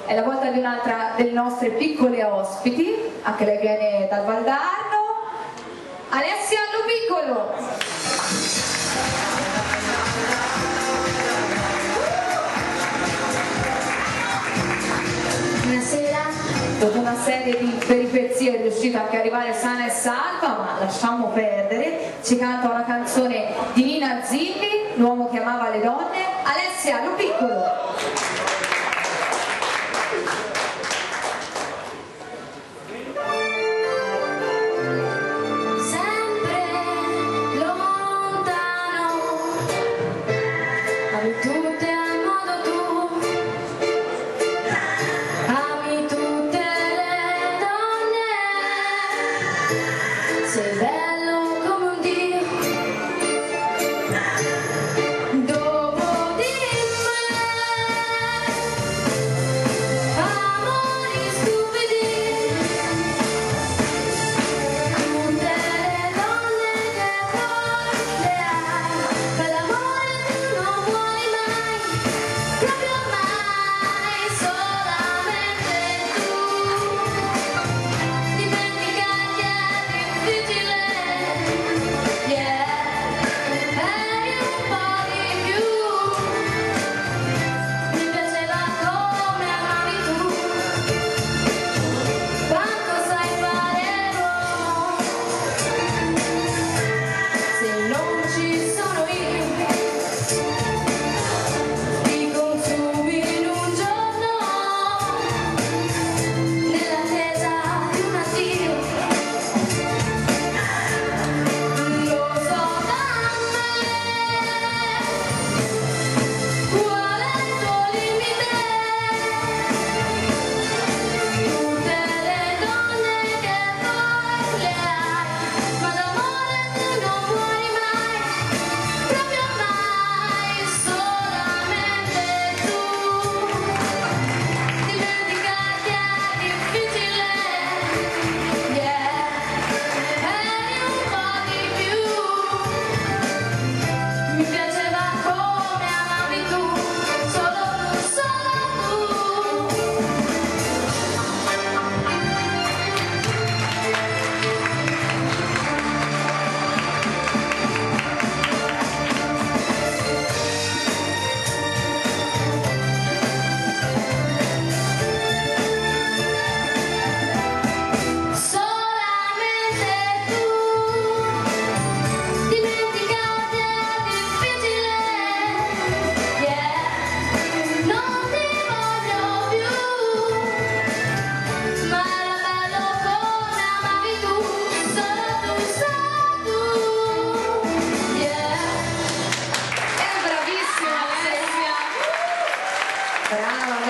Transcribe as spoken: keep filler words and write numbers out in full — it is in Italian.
è la volta di un'altra delle nostre piccole ospiti, anche lei viene dal Valdarno, Alessia Lopiccolo. Buonasera. Dopo una serie di peripezie è riuscita anche ad arrivare sana e salva, ma lasciamo perdere. Ci canta una canzone di Nina Zilli, L'uomo che amava le donne, Alessia Lopiccolo. Sei bello come un dio, dopo di me, amori stupidi, tutte le donne che poi le hai, per l'amore tu non vuoi mai, proprio mai, solamente tu, dimenticarti è difficile. Brava